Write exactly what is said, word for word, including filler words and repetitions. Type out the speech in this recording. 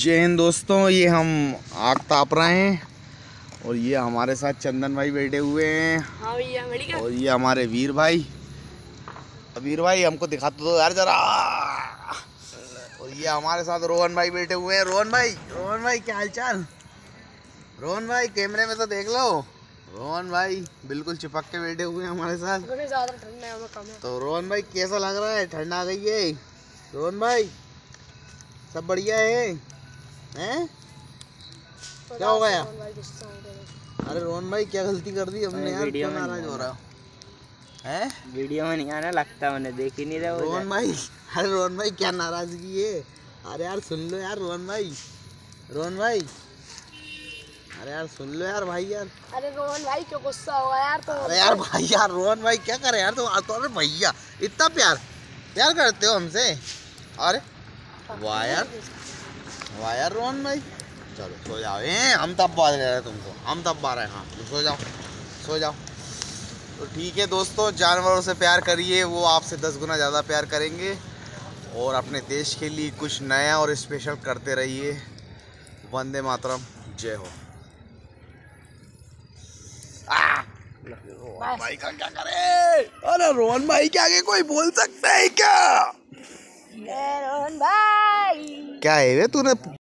जय हिंद दोस्तों, ये हम आग ताप रहे हैं और ये हमारे साथ चंदन भाई बैठे हुए हैं। हाँ भैया, बढ़िया। और ये हमारे वीर भाई। वीर भाई हमको दिखाते दो यार जरा। और ये हमारे साथ रोहन भाई बैठे हुए हैं। रोहन भाई रोहन भाई क्या हालचाल? रोहन भाई कैमरे में तो देख लो। रोहन भाई बिल्कुल चिपक के बैठे हुए हैं हमारे साथ। ज्यादा ठंडा है, कम है। तो रोहन भाई कैसा लग रहा है? ठंड आ गई है रोहन भाई? सब बढ़िया है हैं? क्या हो गया? अरे रोहन भाई क्या गलती कर दी हमने यार? क्यों नाराज हो रहा है? वीडियो में नहीं आना लगता, मैंने देख ही नहीं रहा। रोहन भाई, अरे रोहन भाई क्या नाराजगी है? अरे यार सुन लो यार रोहन भाई। रोहन भाई अरे यार सुन लो यार भाई यार। अरे रोहन भाई क्यों गुस्सा होगा यार? तो अरे यार भाई यार रोहन भाई क्या करे यार तुम? तो अरे भैया इतना प्यार प्यार करते हो हमसे? अरे वाह यार, वाह यार रोहन भाई। चलो सो जाओ। ए हम तब बात कर रहे हैं तुमको, हम तब बात रहे हैं। हाँ सो जाओ सो जाओ। तो ठीक है दोस्तों, जानवरों से प्यार करिए, वो आपसे दस गुना ज़्यादा प्यार करेंगे। और अपने देश के लिए कुछ नया और स्पेशल करते रहिए। वंदे मातरम, जय हो। रोहन भाई का क्या करे? अरे रोहन भाई के आगे कोई बोल सकता है क्या? रोहन भाई क्या है वे तूने